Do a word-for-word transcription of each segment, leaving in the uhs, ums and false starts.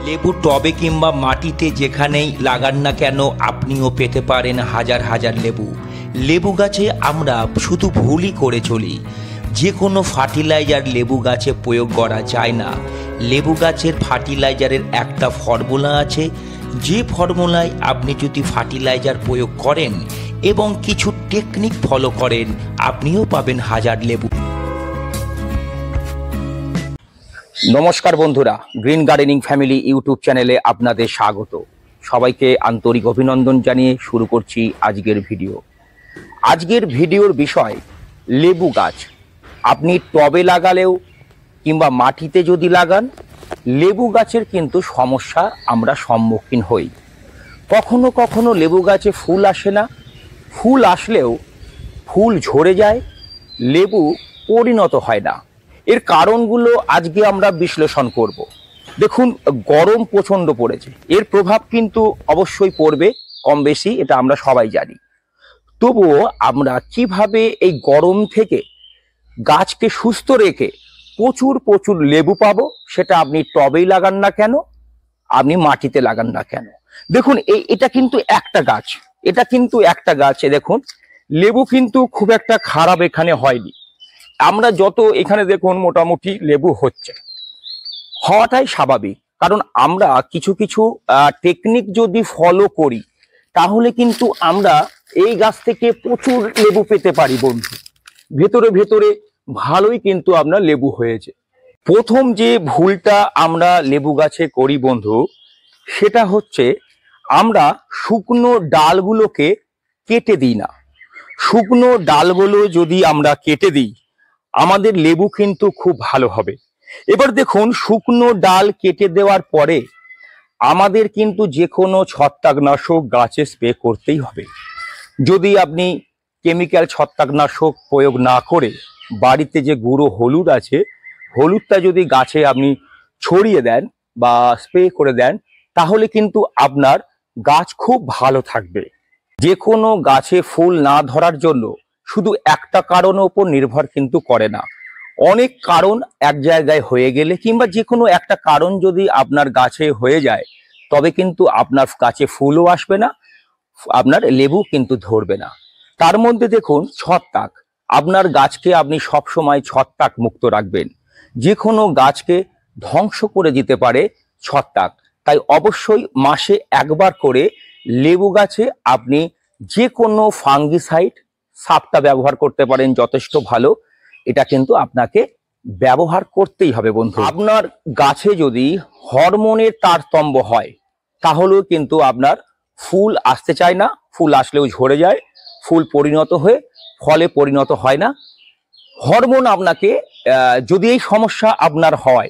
লেবু টবে কিংবা মাটিতে যেখানেই লাগান না কেন আপনিও পেতে পারেন হাজার হাজার লেবু। লেবু গাছে আমরা শুধু ভুলই করে চলি, যে কোনো ফার্টিলাইজার লেবু গাছে প্রয়োগ করা যায় না। লেবু গাছের ফার্টিলাইজারের একটা ফর্মুলা আছে, যে ফর্মুলায় আপনি যদি ফার্টিলাইজার প্রয়োগ করেন এবং কিছু টেকনিক ফলো করেন, আপনিও পাবেন হাজার লেবু। নমস্কার বন্ধুরা, গ্রিন গার্ডেনিং ফ্যামিলি ইউটিউব চ্যানেলে আপনাদের স্বাগত। সবাইকে আন্তরিক অভিনন্দন জানিয়ে শুরু করছি আজকের ভিডিও। আজকের ভিডিওর বিষয় লেবু গাছ। আপনি টবে লাগালেও কিংবা মাটিতে যদি লাগান, লেবু গাছের কিন্তু সমস্যা আমরা সম্মুখীন হই। কখনো কখনো লেবু গাছে ফুল আসে না, ফুল আসলেও ফুল ঝরে যায়, লেবু পরিণত হয় না। এর কারণগুলো আজকে আমরা বিশ্লেষণ করব। দেখুন, গরম প্রচণ্ড পড়েছে, এর প্রভাব কিন্তু অবশ্যই পড়বে কম বেশি, এটা আমরা সবাই জানি। তবুও আমরা কিভাবে এই গরম থেকে গাছকে সুস্থ রেখে প্রচুর প্রচুর লেবু পাবো, সেটা আপনি টবেই লাগান না কেন, আপনি মাটিতে লাগান না কেন। দেখুন, এই এটা কিন্তু একটা গাছ, এটা কিন্তু একটা গাছ। দেখুন, লেবু কিন্তু খুব একটা খারাপ এখানে হয়নি। আমরা যত এখানে দেখুন মোটামুটি লেবু হচ্ছে, হওয়াটাই স্বাভাবিক। কারণ আমরা কিছু কিছু টেকনিক যদি ফলো করি, তাহলে কিন্তু আমরা এই গাছ থেকে প্রচুর লেবু পেতে পারি বন্ধু। ভেতরে ভেতরে ভালোই কিন্তু আপনার লেবু হয়েছে। প্রথম যে ভুলটা আমরা লেবু গাছে করি বন্ধু, সেটা হচ্ছে আমরা শুকনো ডালগুলোকে কেটে দিই না। শুকনো ডালগুলো যদি আমরা কেটে দিই, আমাদের লেবু কিন্তু খুব ভালো হবে। এবার দেখুন, শুকনো ডাল কেটে দেওয়ার পরে আমাদের কিন্তু যে কোনো ছত্রাকনাশক গাছে স্প্রে করতেই হবে। যদি আপনি কেমিক্যাল ছত্রাকনাশক প্রয়োগ না করে বাড়িতে যে গুঁড়ো হলুদ আছে, হলুদটা যদি গাছে আপনি ছড়িয়ে দেন বা স্প্রে করে দেন, তাহলে কিন্তু আপনার গাছ খুব ভালো থাকবে। যে কোনো গাছে ফুল না ধরার জন্য শুধু একটা কারণের উপর নির্ভর কিন্তু করে না, অনেক কারণ এক জায়গায় হয়ে গেলে কিংবা যে কোনো একটা কারণ যদি আপনার গাছে হয়ে যায়, তবে কিন্তু আপনার গাছে ফুলও আসবে না, আপনার লেবু কিন্তু ধরবে না। তার মধ্যে দেখুন ছত্রাক, আপনার গাছকে আপনি সবসময় ছত্রাক মুক্ত রাখবেন। যে কোনো গাছকে ধ্বংস করে দিতে পারে ছত্রাক। তাই অবশ্যই মাসে একবার করে লেবু গাছে আপনি যে কোনো ফাঙ্গিসাইড সাপটা ব্যবহার করতে পারেন, যথেষ্ট ভালো। এটা কিন্তু আপনাকে ব্যবহার করতেই হবে বন্ধু। আপনার গাছে যদি হরমোনের তারতম্য হয়, তাহলেও কিন্তু আপনার ফুল আসতে চায় না, ফুল আসলেও ঝরে যায়, ফুল পরিণত হয়ে ফলে পরিণত হয় না। হরমোন আপনাকে যদি এই সমস্যা আপনার হয়,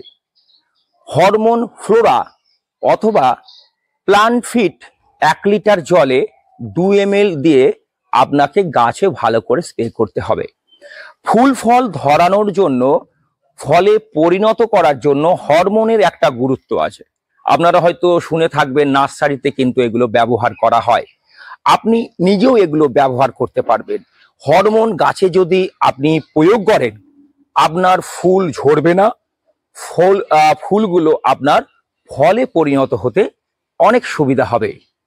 হরমোন ফ্লোরা অথবা প্লান্ট ফিট এক লিটার জলে দু এম এল দিয়ে আপনাকে গাছে ভালো করে স্প্রে করতে হবে। ফুল ফল ধরানোর জন্য, ফলে পরিণত করার জন্য হরমোনের একটা গুরুত্ব আছে। আপনারা হয়তো শুনে থাকবেন, নার্সারিতে কিন্তু এগুলো ব্যবহার করা হয়। আপনি নিজেও এগুলো ব্যবহার করতে পারবেন। হরমোন গাছে যদি আপনি প্রয়োগ করেন, আপনার ফুল ঝরবে না, ফুল ফুলগুলো আপনার ফলে পরিণত হতে অনেক সুবিধা হবে।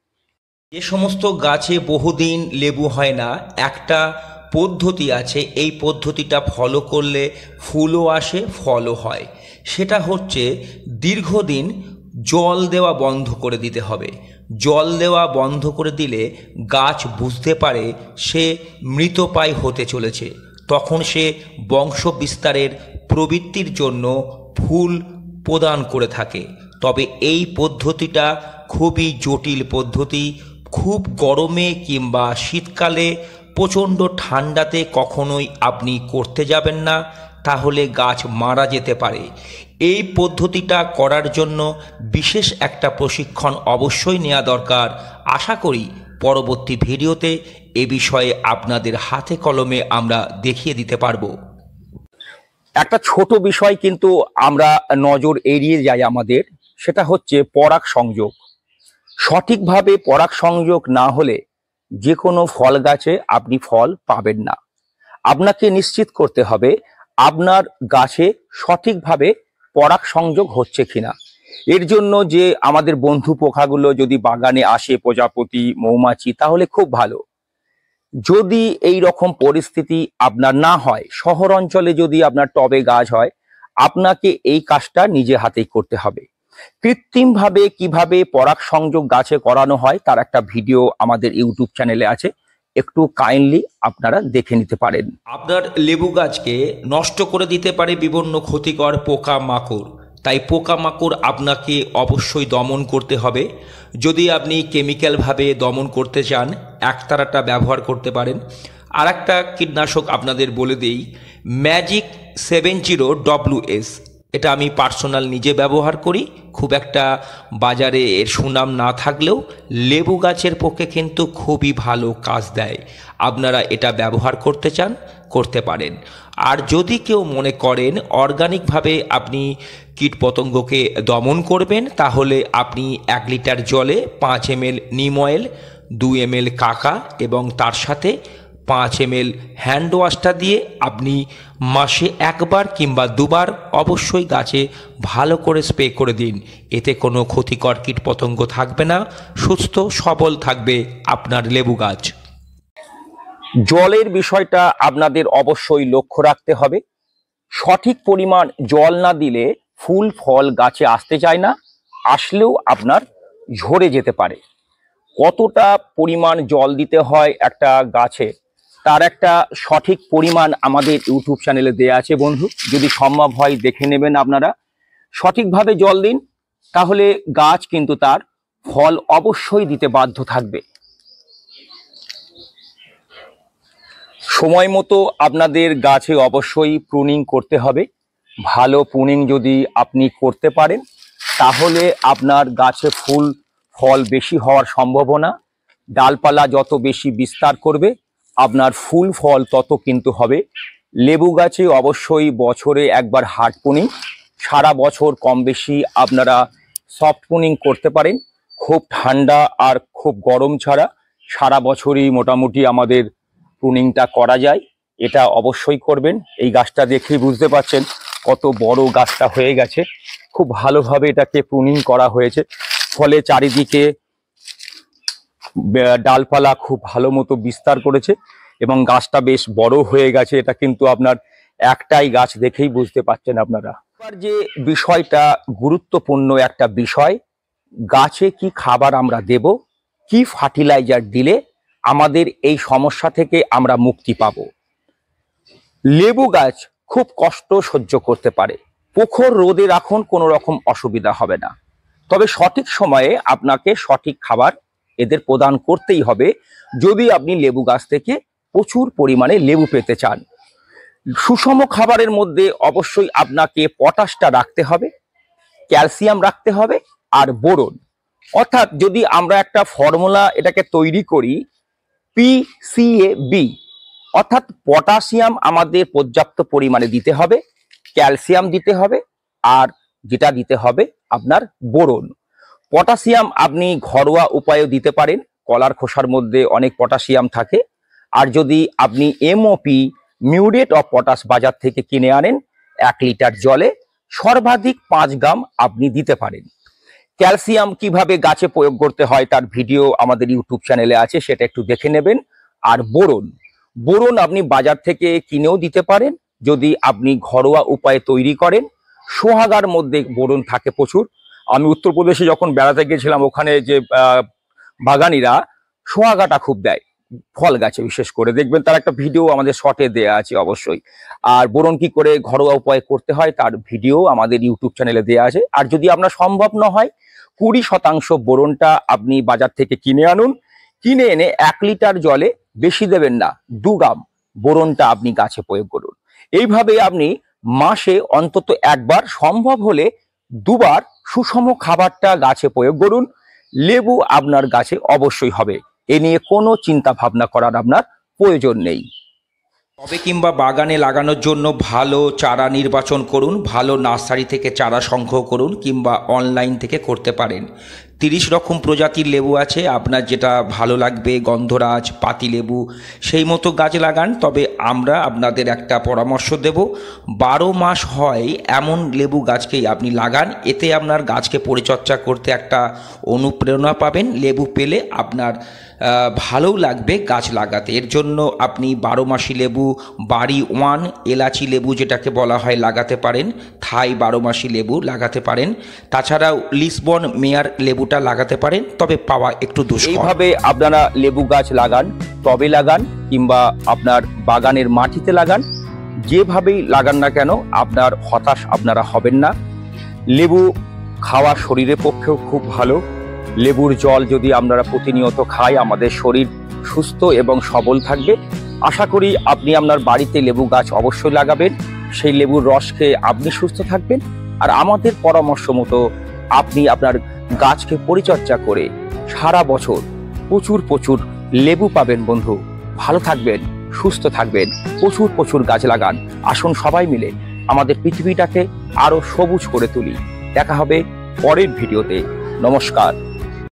যে সমস্ত গাছে বহুদিন লেবু হয় না, একটা পদ্ধতি আছে, এই পদ্ধতিটা ফলো করলে ফুলও আসে, ফলও হয়। সেটা হচ্ছে দীর্ঘদিন জল দেওয়া বন্ধ করে দিতে হবে। জল দেওয়া বন্ধ করে দিলে গাছ বুঝতে পারে সে মৃতপ্রায় হতে চলেছে, তখন সে বংশ বিস্তারের প্রবৃত্তির জন্য ফুল প্রদান করে থাকে। তবে এই পদ্ধতিটা খুবই জটিল পদ্ধতি। খুব গরমে কিংবা শীতকালে, প্রচণ্ড ঠান্ডাতে কখনোই আপনি করতে যাবেন না, তাহলে গাছ মারা যেতে পারে। এই পদ্ধতিটা করার জন্য বিশেষ একটা প্রশিক্ষণ অবশ্যই নেওয়া দরকার। আশা করি পরবর্তী ভিডিওতে এ বিষয়ে আপনাদের হাতে কলমে আমরা দেখিয়ে দিতে পারবো। একটা ছোট বিষয় কিন্তু আমরা নজর এড়িয়ে যাই আমাদের, সেটা হচ্ছে পরাগ সংযোগ। সঠিকভাবে পরাগ সংযোগ না হলে যে কোনো ফল গাছে আপনি ফল পাবেন না। আপনাকে নিশ্চিত করতে হবে আপনার গাছে সঠিকভাবে পরাগ সংযোগ হচ্ছে কিনা। এর জন্য যে আমাদের বন্ধু পোকাগুলো যদি বাগানে আসে, প্রজাপতি, মৌমাছি, তাহলে খুব ভালো। যদি এই রকম পরিস্থিতি আপনার না হয়, শহর অঞ্চলে যদি আপনার টবে গাছ হয়, আপনাকে এই কাজটা নিজে হাতেই করতে হবে। কৃত্রিমভাবে কিভাবে পরাগ সংযোগ গাছে করানো হয় তার একটা ভিডিও আমাদের ইউটিউব চ্যানেলে আছে, একটু কাইন্ডলি আপনারা দেখে নিতে পারেন। আপনার লেবু গাছকে নষ্ট করে দিতে পারে বিভিন্ন ক্ষতিকর পোকা মাকড়, তাই পোকামাকড় আপনাকে অবশ্যই দমন করতে হবে। যদি আপনি কেমিক্যালভাবে দমন করতে চান, একতারাটা ব্যবহার করতে পারেন। আর একটা কীটনাশক আপনাদের বলে দিই, magic seven zero W S. এটা আমি পার্সোনাল নিজে ব্যবহার করি। খুব একটা বাজারে এর সুনাম না থাকলেও লেবু গাছের পক্ষে কিন্তু খুবই ভালো কাজ দেয়। আপনারা এটা ব্যবহার করতে চান, করতে পারেন। আর যদি কেউ মনে করেন অর্গানিকভাবে আপনি কীটপতঙ্গকে দমন করবেন, তাহলে আপনি এক লিটার জলে পাঁচ এম এল নিম অয়েল, দুই এম এল কাকা এবং তার সাথে পাঁচ এম এল হ্যান্ড ওয়াশটা দিয়ে আপনি মাসে একবার কিংবা দুবার অবশ্যই গাছে ভালো করে স্প্রে করে দিন। এতে কোনো ক্ষতিকর কীটপতঙ্গ থাকবে না, সুস্থ সবল থাকবে আপনার লেবু গাছ। জলের বিষয়টা আপনাদের অবশ্যই লক্ষ্য রাখতে হবে। সঠিক পরিমাণ জল না দিলে ফুল ফল গাছে আসতে চায় না, আসলেও আপনার ঝরে যেতে পারে। কতটা পরিমাণ জল দিতে হয় একটা গাছে, তার একটা সঠিক পরিমাণ আমাদের ইউটিউব চ্যানেলে দেয়া আছে বন্ধু, যদি সম্ভব হয় দেখে নেবেন আপনারা। সঠিকভাবে জল দিন, তাহলে গাছ কিন্তু তার ফল অবশ্যই দিতে বাধ্য থাকবে। সময় মতো আপনাদের গাছে অবশ্যই প্রুনিং করতে হবে। ভালো প্রুনিং যদি আপনি করতে পারেন, তাহলে আপনার গাছে ফুল ফল বেশি হওয়ার সম্ভাবনা। ডালপালা যত বেশি বিস্তার করবে, আপনার ফুল ফল তত কিন্তু হবে। লেবু গাছে অবশ্যই বছরে একবার হার্ড প্রুনিং, সারা বছর কম বেশি আপনারা সফট প্রুনিং করতে পারেন। খুব ঠান্ডা আর খুব গরম ছাড়া সারা বছরই মোটামুটি আমাদের প্রুনিংটা করা যায়, এটা অবশ্যই করবেন। এই গাছটা দেখেই বুঝতে পারছেন কত বড় গাছটা হয়ে গেছে, খুব ভালোভাবে এটাকে প্রুনিং করা হয়েছে, ফলে চারিদিকে ডালপালা খুব ভালো মতো বিস্তার করেছে এবং গাছটা বেশ বড় হয়ে গেছে। এটা কিন্তু আপনার একটাই গাছ দেখেই বুঝতে পারছেন আপনারা। এবার যে বিষয়টা গুরুত্বপূর্ণ একটা বিষয়, গাছে কি খাবার আমরা দেব, কি ফার্টিলাইজার দিলে আমাদের এই সমস্যা থেকে আমরা মুক্তি পাব। লেবু গাছ খুব কষ্ট সহ্য করতে পারে, প্রখর রোদে রাখুন, কোনো রকম অসুবিধা হবে না। তবে সঠিক সময়ে আপনাকে সঠিক খাবার এদের প্রদান করতেই হবে, যদি আপনি লেবু গাছ থেকে প্রচুর পরিমাণে লেবু পেতে চান। সুষম খাবারের মধ্যে অবশ্যই আপনাকে পটাশটা রাখতে হবে, ক্যালসিয়াম রাখতে হবে আর বোরন। অর্থাৎ যদি আমরা একটা ফর্মুলা এটাকে তৈরি করি, পি সি এ বি, অর্থাৎ পটাশিয়াম আমাদের পর্যাপ্ত পরিমাণে দিতে হবে, ক্যালসিয়াম দিতে হবে, আর যেটা দিতে হবে আপনার বোরন। পটাশিয়াম আপনি ঘরোয়া উপায়ে দিতে পারেন, কলার খোসার মধ্যে অনেক পটাশিয়াম থাকে। আর যদি আপনি এমওপি মিউরেট অফ পটাশ বাজার থেকে কিনে আনেন, এক লিটার জলে সর্বাধিক পাঁচ গ্রাম আপনি দিতে পারেন। ক্যালসিয়াম কিভাবে গাছে প্রয়োগ করতে হয় তার ভিডিও আমাদের ইউটিউব চ্যানেলে আছে, সেটা একটু দেখে নেবেন। আর বোরন, বোরন আপনি বাজার থেকে কিনেও দিতে পারেন, যদি আপনি ঘরোয়া উপায়ে তৈরি করেন। সোহাগার মধ্যে বোরন থাকে প্রচুর। আমি উত্তরপ্রদেশে যখন বেড়াতে গেছিলাম, ওখানে যে বাগানিরা সোহাগাটা খুব দেয় ফল গাছে, বিশেষ করে দেখবেন তার একটা ভিডিও আমাদের শর্টে দেয়া আছে অবশ্যই। আর বোরন কি করে ঘরোয়া উপায়ে করতে হয় তার ভিডিও আমাদের ইউটিউব চ্যানেলে দেয়া আছে। আর যদি আপনার সম্ভব না হয়, কুড়ি শতাংশ বোরনটা আপনি বাজার থেকে কিনে আনুন, কিনে এনে এক লিটার জলে, বেশি দেবেন না, দু গ্রাম বোরনটা আপনি গাছে প্রয়োগ করুন। এইভাবে আপনি মাসে অন্তত একবার, সম্ভব হলে দুবার সুষম খাবারটা গাছে প্রয়োগ করুন। লেবু আপনার গাছে অবশ্যই হবে, এ নিয়ে কোনো চিন্তা ভাবনা করার আপনার প্রয়োজন নেই। টবে কিংবা বাগানে লাগানোর জন্য ভালো চারা নির্বাচন করুন, ভালো নার্সারি থেকে চারা সংগ্রহ করুন কিংবা অনলাইন থেকে করতে পারেন। তিরিশ রকম প্রজাতির লেবু আছে, আপনার যেটা ভালো লাগবে, গন্ধরাজ, পাতিলেবু, সেই মতো গাছ লাগান। তবে আমরা আপনাদের একটা পরামর্শ দেব, বারো মাস হয় এমন লেবু গাছকেই আপনি লাগান। এতে আপনার গাছকে পরিচর্যা করতে একটা অনুপ্রেরণা পাবেন, লেবু পেলে আপনার ভালোও লাগবে গাছ লাগাতে। এর জন্য আপনি বারো মাসি লেবু, বাড়ি ওয়ান, এলাচি লেবু যেটাকে বলা হয় লাগাতে পারেন, থাই বারো মাসি লেবু লাগাতে পারেন। তাছাড়াও লিসবন মেয়ার লেবুটা লাগাতে পারেন, তবে পাওয়া একটু দুষ্কর। এইভাবে আপনারা লেবু গাছ লাগান, টবে লাগান কিংবা আপনার বাগানের মাটিতে লাগান, যেভাবেই লাগান না কেন আপনার হতাশ আপনারা হবেন না। লেবু খাওয়া শরীরের পক্ষেও খুব ভালো। লেবুর জল যদি আপনারা প্রতিনিয়ত খাই, আমাদের শরীর সুস্থ এবং সবল থাকবে। আশা করি আপনি আপনার বাড়িতে লেবু গাছ অবশ্যই লাগাবেন, সেই লেবুর রস খেয়ে আপনি সুস্থ থাকবেন। আর আমাদের পরামর্শ মতো আপনি আপনার গাছকে পরিচর্যা করে সারা বছর প্রচুর প্রচুর লেবু পাবেন। বন্ধু, ভালো থাকবেন, সুস্থ থাকবেন, প্রচুর প্রচুর গাছ লাগান। আসুন সবাই মিলে আমাদের পৃথিবীটাকে আরো সবুজ করে তুলি। দেখা হবে পরের ভিডিওতে। নমস্কার।